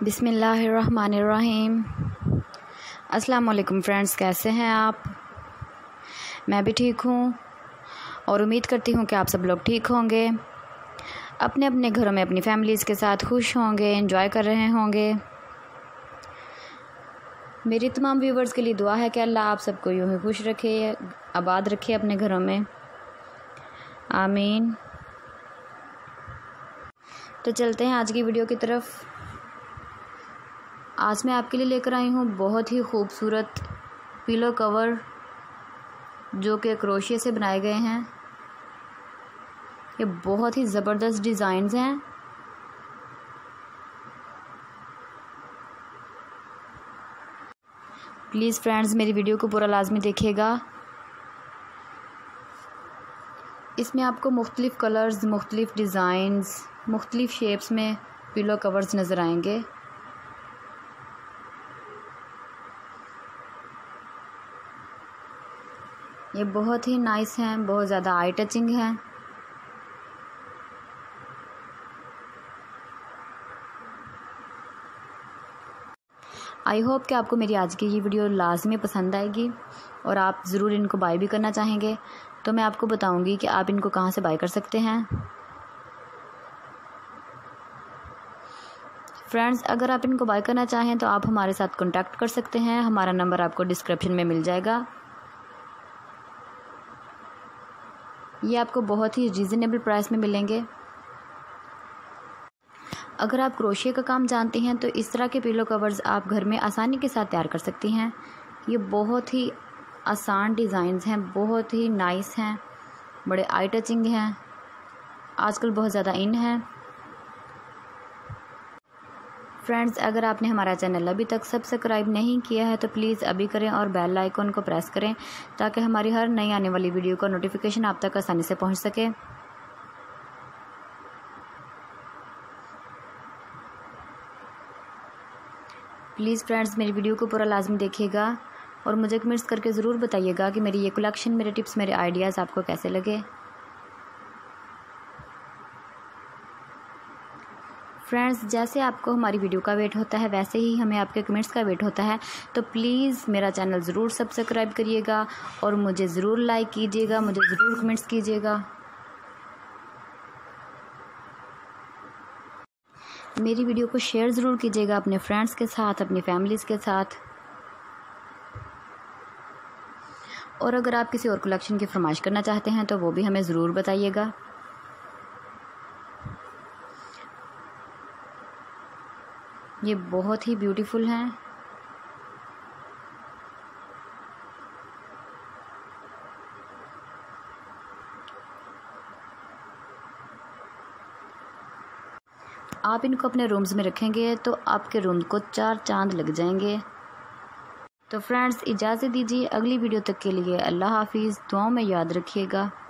बिस्मिल्लाहिर्रहमानिर्रहीम। अस्सलाम वालेकुम फ्रेंड्स, कैसे हैं आप? मैं भी ठीक हूँ और उम्मीद करती हूँ कि आप सब लोग ठीक होंगे, अपने अपने घरों में अपनी फैमिलीज़ के साथ खुश होंगे, एंजॉय कर रहे होंगे। मेरी तमाम व्यूवर्स के लिए दुआ है कि अल्लाह आप सबको यूँ ही खुश रखे, आबाद रखे अपने घरों में, आमीन। तो चलते हैं आज की वीडियो की तरफ। आज मैं आपके लिए लेकर आई हूँ बहुत ही खूबसूरत पिलो कवर जो कि क्रोशिया से बनाए गए हैं। ये बहुत ही ज़बरदस्त डिज़ाइंस हैं। प्लीज़ फ्रेंड्स, मेरी वीडियो को पूरा लाजमी देखिएगा। इसमें आपको मुख्तलिफ़ कलर्स, मुख्तलिफ़ डिज़ाइंस, मुख्तलिफ़ शेप्स में पिलो कवर्स नज़र आएंगे। ये बहुत ही नाइस हैं, बहुत ज़्यादा आई टचिंग हैं। आई होप कि आपको मेरी आज की ये वीडियो लाजमी पसंद आएगी और आप ज़रूर इनको बाय भी करना चाहेंगे। तो मैं आपको बताऊंगी कि आप इनको कहाँ से बाय कर सकते हैं। फ्रेंड्स, अगर आप इनको बाय करना चाहें तो आप हमारे साथ कॉन्टैक्ट कर सकते हैं। हमारा नंबर आपको डिस्क्रिप्शन में मिल जाएगा। ये आपको बहुत ही रीज़नेबल प्राइस में मिलेंगे। अगर आप क्रोशिया का काम जानते हैं तो इस तरह के पिलो कवर्स आप घर में आसानी के साथ तैयार कर सकती हैं। ये बहुत ही आसान डिज़ाइंस हैं, बहुत ही नाइस हैं, बड़े आई टचिंग हैं, आजकल बहुत ज़्यादा इन हैं। फ्रेंड्स, अगर आपने हमारा चैनल अभी तक सब्सक्राइब नहीं किया है तो प्लीज़ अभी करें और बेल आइकन को प्रेस करें ताकि हमारी हर नई आने वाली वीडियो का नोटिफिकेशन आप तक आसानी से पहुंच सके। प्लीज़ फ्रेंड्स, मेरी वीडियो को पूरा लाजमी देखिएगा और मुझे कमेंट्स करके ज़रूर बताइएगा कि मेरी ये कलेक्शन, मेरे टिप्स, मेरे आइडियाज़ आपको कैसे लगे। फ्रेंड्स, जैसे आपको हमारी वीडियो का वेट होता है वैसे ही हमें आपके कमेंट्स का वेट होता है। तो प्लीज़ मेरा चैनल ज़रूर सब्सक्राइब करिएगा और मुझे ज़रूर लाइक कीजिएगा, मुझे ज़रूर कमेंट्स कीजिएगा। मेरी वीडियो को शेयर ज़रूर कीजिएगा अपने फ्रेंड्स के साथ, अपनी फैमिलीज़ के साथ। और अगर आप किसी और कलेक्शन की फरमाइश करना चाहते हैं तो वो भी हमें ज़रूर बताइएगा। ये बहुत ही ब्यूटीफुल हैं। आप इनको अपने रूम्स में रखेंगे तो आपके रूम को 4 चांद लग जाएंगे। तो फ्रेंड्स, इजाज़त दीजिए। अगली वीडियो तक के लिए अल्लाह हाफिज़। दुआओं में याद रखिएगा।